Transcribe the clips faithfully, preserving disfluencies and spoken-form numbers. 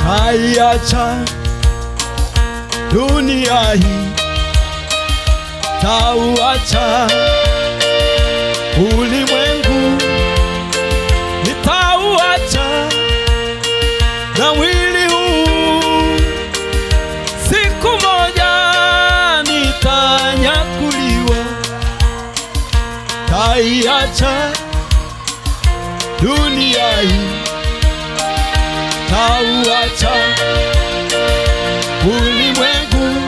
Taiacha dunia hii, tauacha ulimwengu, nitauacha na mwili huu, siku moja nitanyakuliwa. Taiacha dunia hii, tauacha ulimwengu,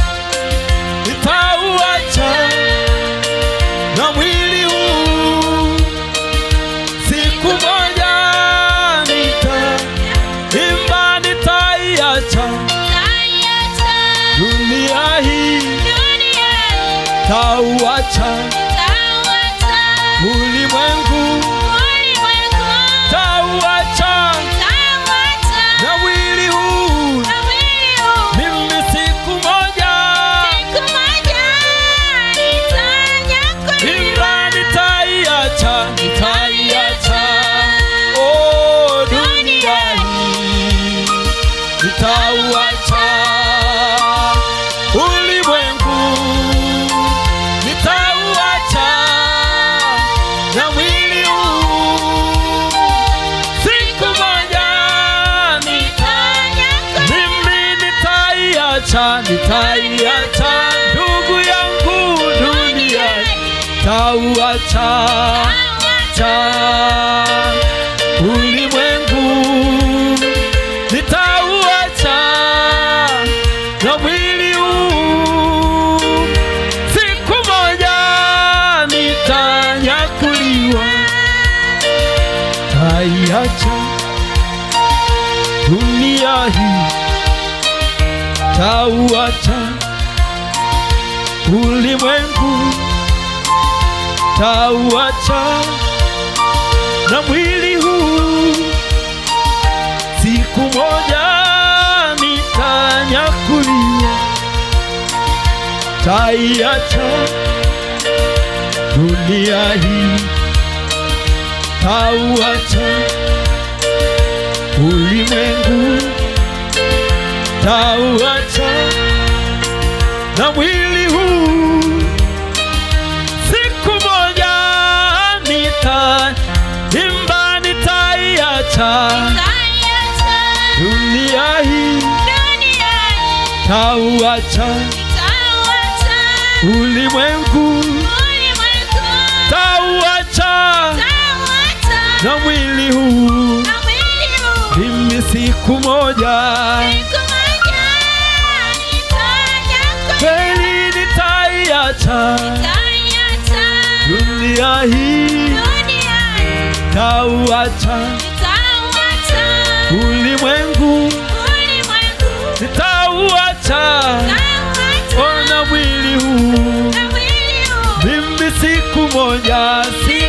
nitauacha na mwili huu, siku moja nitaimba. Nitaiacha dunia hii, tauacha ulimwengu, tauacha na mwili huu, mimi siku moja imba. Nitaiacha, nitaiacha oh dunia hii, nitauacha ulimwengu, nitauacha na mwili huu, siku moja mimi nitaiacha. Nitaiacha ndugu yangu dunia, tauacha cha ulimwengu, nitauacha na mwili huu, siku moja nitanyakuliwa. Taiacha dunia hii, tauacha ulimwengu, tauacha na mwili huu, siku moja nitanyakuliwa. Taiacha dunia hii, tauacha ulimwengu, tauacha na mwili huu, siku moja nitaimba. Nitaiacha dunia hii, tauacha ulimwengu, tauacha na mwili huu, mimi siku moja kweli nitaiacha dunia hii, tauacha ulimwengu, nitauacha na mwili huu, mimi siku moja.